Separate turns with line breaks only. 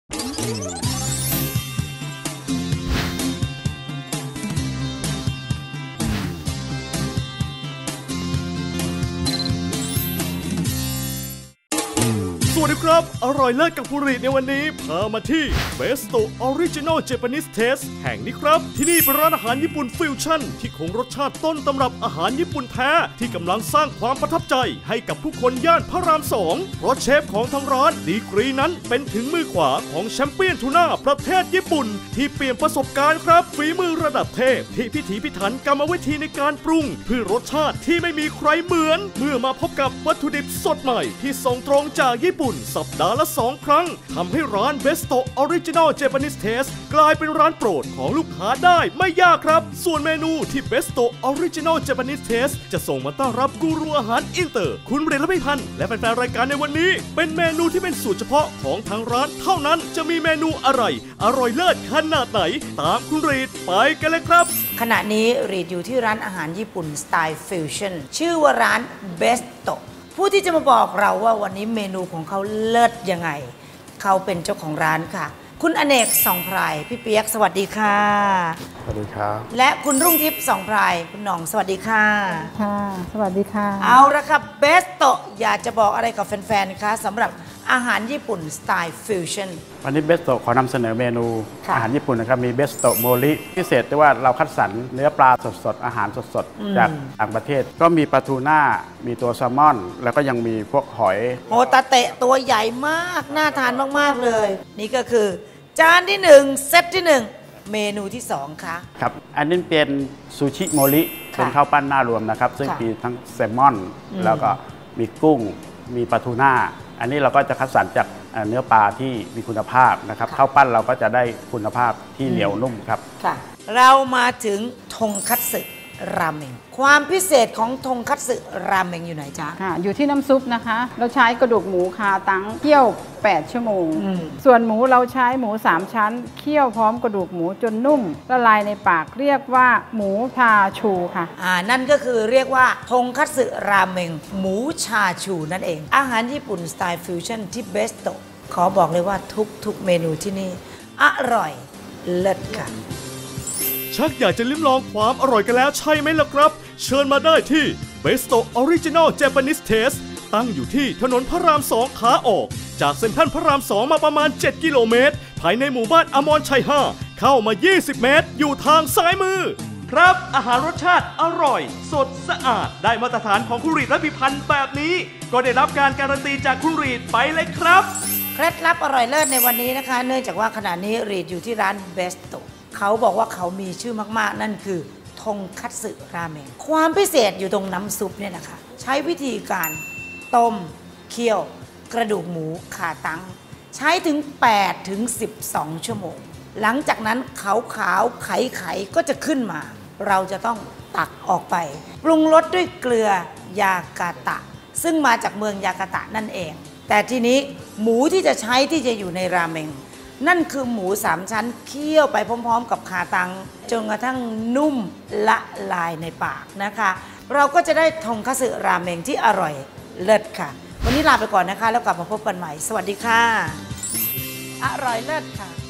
สวัสดีครับอร่อยเลิศกับภูริในวันนี้พามาที่ Besto Original Japanese Taste แห่งนี้ครับที่นี่เป็นร้านอาหารญี่ปุ่นฟิวชั่นที่คงรสชาติต้นตำรับอาหารญี่ปุ่นแท้ที่กำลังสร้างความประทับใจให้กับผู้คนย่านพระราม2เพราะเชฟของทางร้านดีกรีนั้นเป็นถึงมือขวาของแชมเปี้ยนทูน่าประเทศญี่ปุ่นที่เปลี่ยนประสบการณ์ครับฝีมือระดับเทพที่พิถีพิถันกรรมวิธีในการปรุงเพื่อรสชาติที่ไม่มีใครเหมือนเมื่อมาพบกับวัตถุดิบสดใหม่ที่ส่งตรงจากญี่ปุ่นสัปดาห์ละ2 ครั้งทำให้ร้าน Besto Original Japanese Taste กลายเป็นร้านโปรดของลูกค้าได้ไม่ยากครับส่วนเมนูที่ Besto Original Japanese Taste จะส่งมาต้อนรับกูรูอาหารอินเตอร์คุณเรนและพี่พันธ์และแฟนๆรายการในวันนี้เป็นเมนูที่เป็นสูตรเฉพาะของทางร้านเท่านั้นจะมีเมนูอะไรอร่อยเลิศขนาดไหนตามคุณรีดไปกันเลยครับ
ขณะนี้รีดอยู่ที่ร้านอาหารญี่ปุ่นสไตล์ฟิวชั่นชื่อว่าร้าน Bestoผู้ที่จะมาบอกเราว่าวันนี้เมนูของเขาเลิศยังไงเขาเป็นเจ้าของร้านค่ะคุณอเนกสองไพรพี่เปียกสวัสดีค่ะ
สวัสดีครับ
และคุณรุ่งทิพย์สองไพรคุณหน่องสวัสดีค่ะ
ค่ะสวัสดีค่ะ
เอาละครับเบสโตอยากจะบอกอะไรกับแฟนๆคะสำหรับอาหารญี่ปุ่นสไตล์ฟิวชั่น
วันนี้เบสโตขอนำเสนอเมนูอาหารญี่ปุ่นนะครับมีเบสโตโมริพิเศษที่ว่าเราคัดสรรเนื้อปลาสดๆอาหารสดๆจากต่างประเทศก็มีปลาทูน่ามีตัวแซลมอนแล้วก็ยังมีพวกหอย
โฮตาเตะตัวใหญ่มากน่าทานมากๆเลยนี่ก็คือจานที่1เซตที่1เมนูที่2ค่ะ
ครับอันนี้เป็นซูชิโมริเป็นข้าวปั้นหน้ารวมนะครับซึ่งมีทั้งแซลมอนแล้วก็มีกุ้งมีปลาทูน่าอันนี้เราก็จะคัดสรรจากเนื้อปลาที่มีคุณภาพนะครับข้าวปั้นเราก็จะได้คุณภาพที่เหนียวนุ่มครับ
เรามาถึงทงคัตสึราเมงความพิเศษของทงคัตสึราเมงอยู่ไหนจ๊ะ
อยู่ที่น้ำซุปนะคะเราใช้กระดูกหมูคาตังเคี่ยว8 ชั่วโมงส่วนหมูเราใช้หมู3 ชั้นเคี่ยวพร้อมกระดูกหมูจนนุ่มละลายในปากเรียกว่าหมูชาชูค่ะ
นั่นก็คือเรียกว่าทงคัตสึราเมงหมูชาชูนั่นเองอาหารญี่ปุ่นสไตล์ฟิวชั่นที่เบสโตขอบอกเลยว่าทุกเมนูที่นี่อร่อยเลิศค่ะ
ชักอยากจะลิ้มลองความอร่อยกันแล้วใช่ไหมล่ะครับเชิญมาได้ที่ Besto Original Japanese Taste ตั้งอยู่ที่ถนนพระราม2ขาออกจากเซ็นทรัลพระราม2มาประมาณ7 กิโลเมตรภายในหมู่บ้านอมรชัย5เข้ามา20 เมตรอยู่ทางซ้ายมือครับอาหารรสชาติอร่อยสดสะอาดได้มาตรฐานของคุณรีดและพิพันธ์แบบนี้ก็ได้รับการการันตีจากคุณรีดไปเลยครับ
เคล็ดลับอร่อยเลิศในวันนี้นะคะเนื่องจากว่าขณะนี้รีดอยู่ที่ร้าน Bestoเขาบอกว่าเขามีชื่อมากๆนั่นคือทงคัตสึราเมงความพิเศษอยู่ตรงน้ำซุปเนี่ยนะคะใช้วิธีการต้มเคี่ยวกระดูกหมูขาตังใช้ถึง8 ถึง 12 ชั่วโมงหลังจากนั้นขาวๆไข่ก็จะขึ้นมาเราจะต้องตักออกไปปรุงรสด้วยเกลือยากาตะซึ่งมาจากเมืองยากาตะนั่นเองแต่ทีนี้หมูที่จะใช้ที่จะอยู่ในราเมงนั่นคือหมู3 ชั้นเคี่ยวไปพร้อมๆกับขาตังจนกระทั่งนุ่มละลายในปากนะคะเราก็จะได้ทงคัตสึราเมงที่อร่อยเลิศค่ะวันนี้ลาไปก่อนนะคะแล้วกลับมาพบกันใหม่สวัสดีค่ะอร่อยเลิศค่ะ